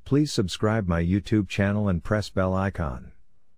Please subscribe my YouTube channel and press bell icon.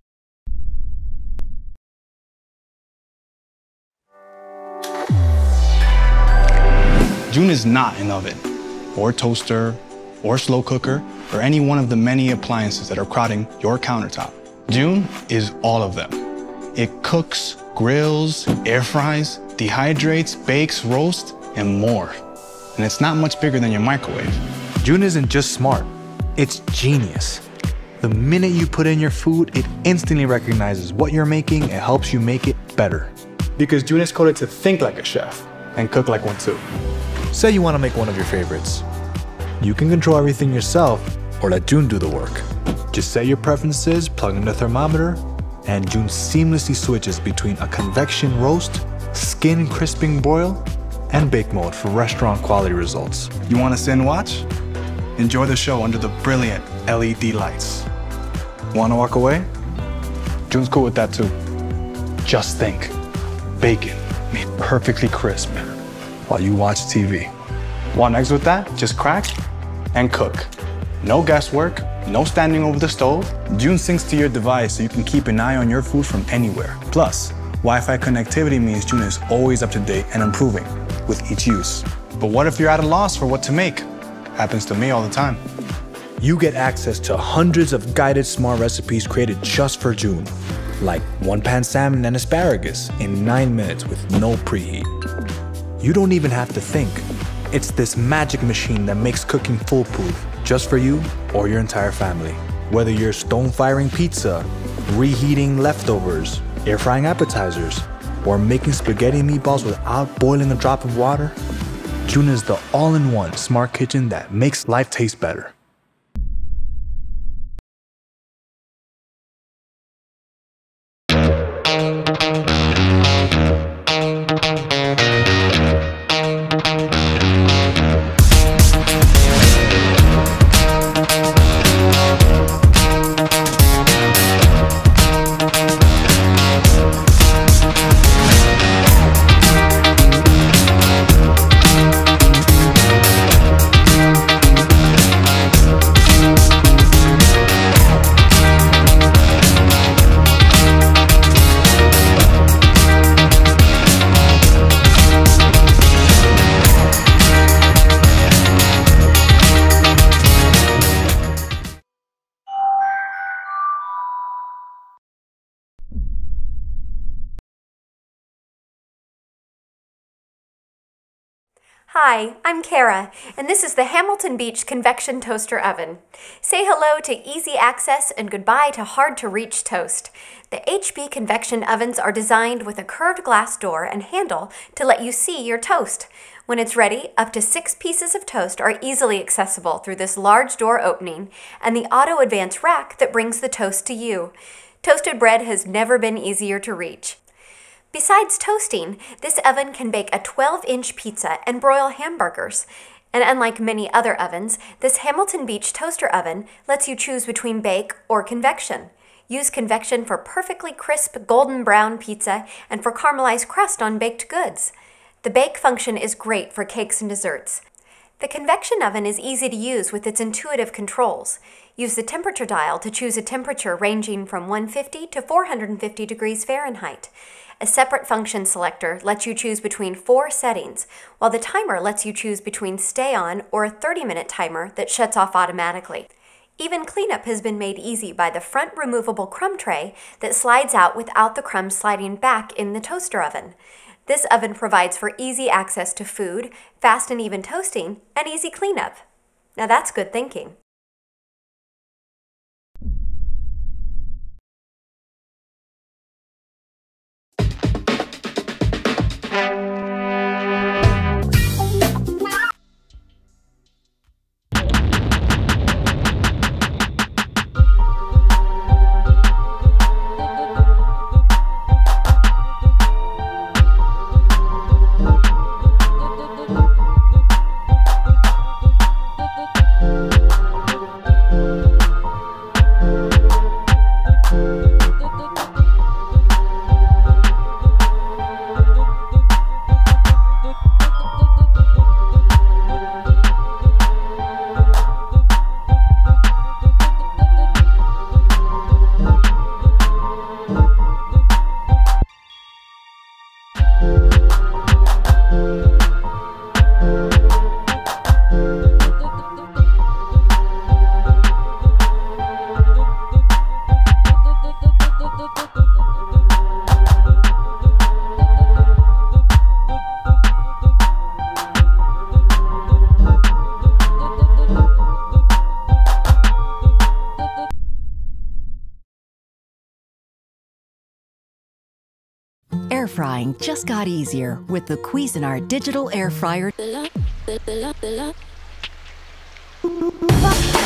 June is not an oven, or toaster, or slow cooker, or any one of the many appliances that are crowding your countertop. June is all of them. It cooks, grills, air fries, dehydrates, bakes, roasts, and more. And it's not much bigger than your microwave. June isn't just smart, it's genius. The minute you put in your food, it instantly recognizes what you're making and helps you make it better. Because June is coded to think like a chef and cook like one too. Say you want to make one of your favorites. You can control everything yourself or let June do the work. Just set your preferences, plug in the thermometer, and June seamlessly switches between a convection roast, skin crisping broil, and bake mode for restaurant quality results. You want to sit and watch? Enjoy the show under the brilliant LED lights. Want to walk away? June's cool with that too. Just think, bacon made perfectly crisp while you watch TV. Want eggs with that? Just crack and cook. No guesswork, no standing over the stove. June syncs to your device so you can keep an eye on your food from anywhere. Plus, Wi-Fi connectivity means June is always up to date and improving with each use. But what if you're at a loss for what to make? Happens to me all the time. You get access to hundreds of guided smart recipes created just for June, like one-pan salmon and asparagus in 9 minutes with no preheat. You don't even have to think. It's this magic machine that makes cooking foolproof just for you or your entire family. Whether you're stone-firing pizza, reheating leftovers, air-frying appetizers, or making spaghetti and meatballs without boiling a drop of water, June is the all-in-one smart kitchen that makes life taste better. Hi, I'm Kara, and this is the Hamilton Beach Convection Toaster Oven. Say hello to easy access and goodbye to hard-to-reach toast. The HB convection ovens are designed with a curved glass door and handle to let you see your toast. When it's ready, up to 6 pieces of toast are easily accessible through this large door opening and the auto advance rack that brings the toast to you. Toasted bread has never been easier to reach. Besides toasting, this oven can bake a 12-inch pizza and broil hamburgers. And unlike many other ovens, this Hamilton Beach toaster oven lets you choose between bake or convection. Use convection for perfectly crisp golden brown pizza and for caramelized crust on baked goods. The bake function is great for cakes and desserts. The convection oven is easy to use with its intuitive controls. Use the temperature dial to choose a temperature ranging from 150 to 450 degrees Fahrenheit. A separate function selector lets you choose between 4 settings, while the timer lets you choose between stay on or a 30-minute timer that shuts off automatically. Even cleanup has been made easy by the front removable crumb tray that slides out without the crumbs sliding back in the toaster oven. This oven provides for easy access to food, fast and even toasting, and easy cleanup. Now that's good thinking. air frying just got easier with the Cuisinart digital air fryer.